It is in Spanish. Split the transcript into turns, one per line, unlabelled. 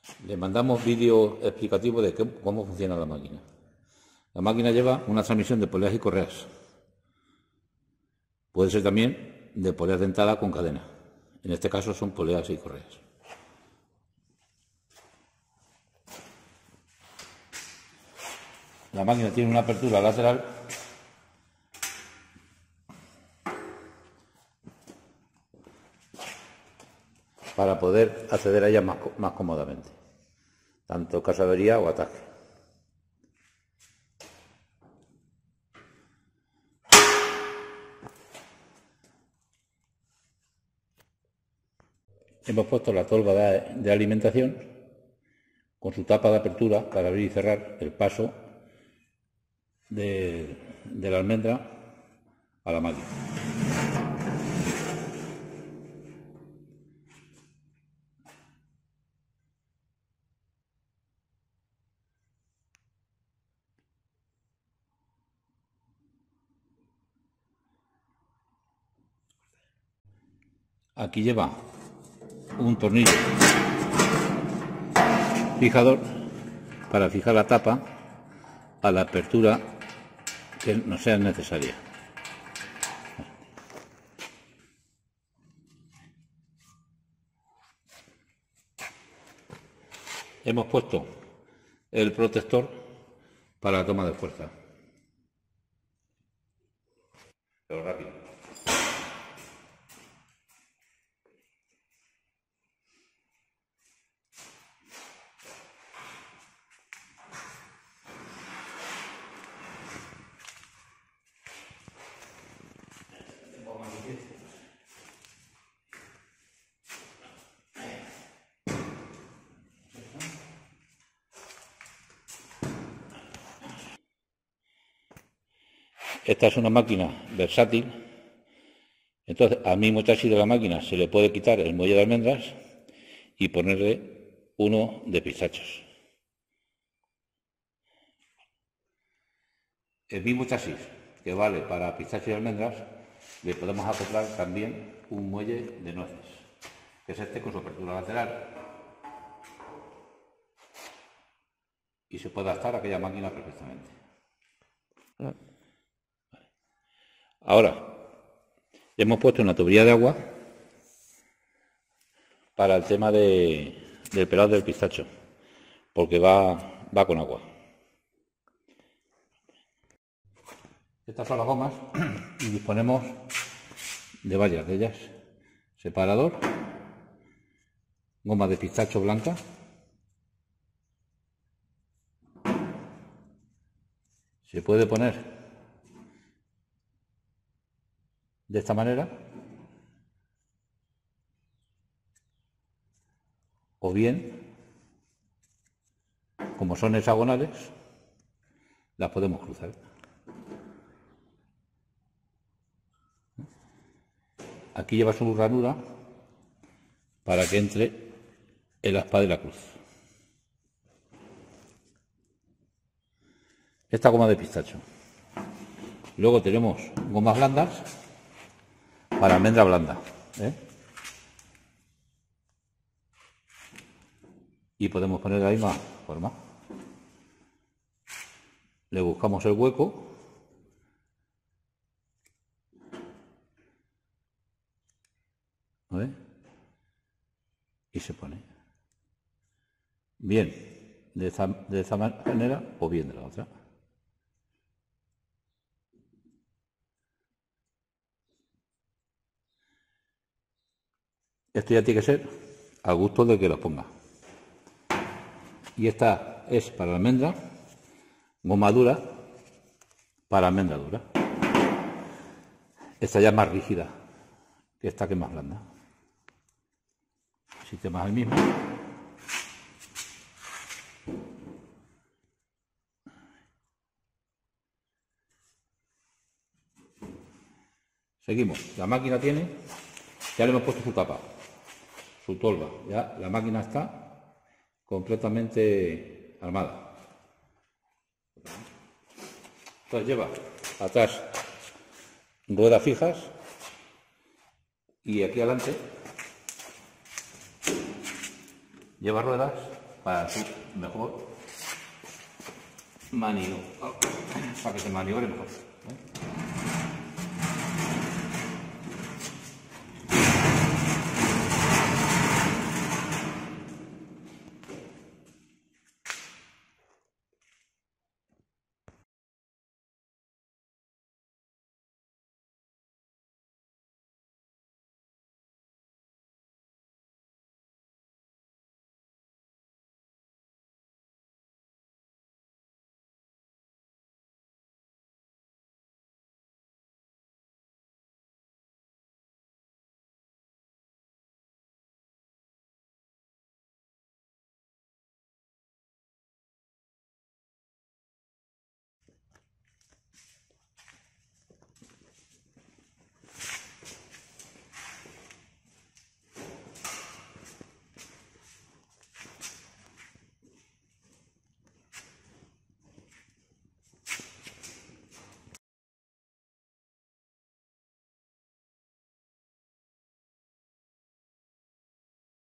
Le mandamos vídeo explicativo de cómo funciona la máquina. La máquina lleva una transmisión de poleas y correas. Puede ser también de poleas dentadas con cadena. En este caso son poleas y correas. La máquina tiene una apertura lateral para poder acceder a ella más cómodamente, tanto en caso de avería o ataque. Hemos puesto la tolva de alimentación con su tapa de apertura para abrir y cerrar el paso de la almendra a la máquina. Aquí lleva un tornillo fijador para fijar la tapa a la apertura que nos sea necesaria. Hemos puesto el protector para la toma de fuerza. Pero rápido. Esta es una máquina versátil, entonces al mismo chasis de la máquina se le puede quitar el muelle de almendras y ponerle uno de pistachos. El mismo chasis que vale para pistachos y almendras, le podemos acoplar también un muelle de nueces, que es este con su apertura lateral, y se puede adaptar a aquella máquina perfectamente. Ahora, hemos puesto una tubería de agua para el tema del pelado del pistacho, porque va con agua. Estas son las gomas y disponemos de varias de ellas. Separador, goma de pistacho blanca, se puede poner de esta manera, o bien, como son hexagonales, las podemos cruzar. Aquí lleva su ranura para que entre el aspa de la cruz. Esta goma de pistacho. Luego tenemos gomas blandas para almendra blanda. Y podemos poner de la misma forma. Le buscamos el hueco. Y se pone. Bien de esta manera o bien de la otra. Esto ya tiene que ser al gusto de que los ponga. Y esta es para almendra, goma dura para almendra dura. Esta ya es más rígida que esta, que es más blanda. El sistema es el mismo. Seguimos. La máquina tiene, ya le hemos puesto su tapa, su tolva. Ya la máquina está completamente armada. Entonces lleva atrás ruedas fijas y aquí adelante lleva ruedas para su mejor maniobra, para que se maniobre mejor.